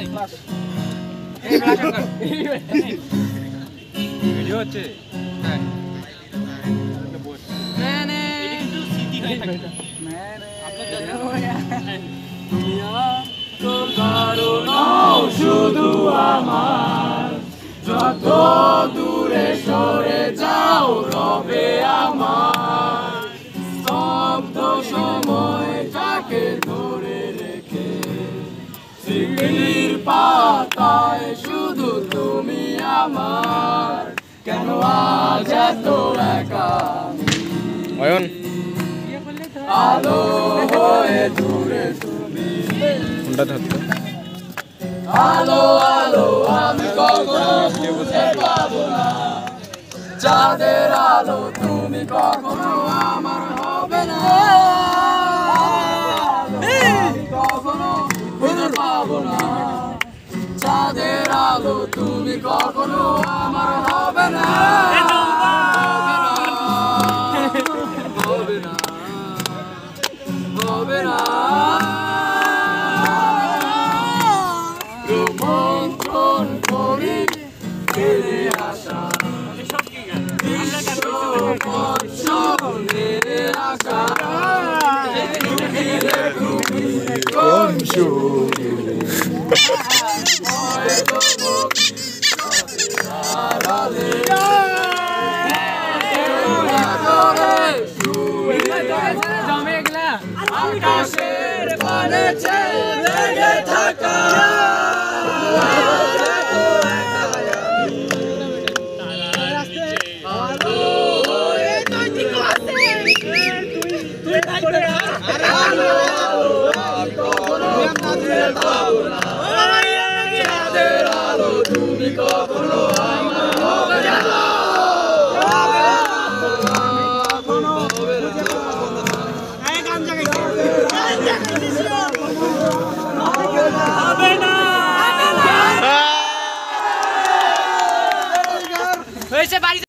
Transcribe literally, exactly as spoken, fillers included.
video হচ্ছে হ্যাঁ मैंने একটু সিটি হয়ে থাকে मैंने দুনিয়া তোর কারণ শুধু আমার যত দূরে সরে যাও রবে আমার স্তব্ধ সময়টাকে ধরে রেখে স্মৃতির পাতায় শুধু তুমি আমার কেন আজ এত একা অয়ন আলো হয়ে দূরে তুমি কোনটা ধরতে আলো আলো আমি কখনো বুঝতে পারবো না চাঁদের আলো তুমি কখনো আমার হবে না আমি কখনো বুঝতে পারবো না চাঁদের আলো তুমি কখনো আমার হবে না হবে না হবে না রোমন্থন করি ফিরে আসা বৎসরে আসা কোন সুরে আকাশের পানে লেগে থাকা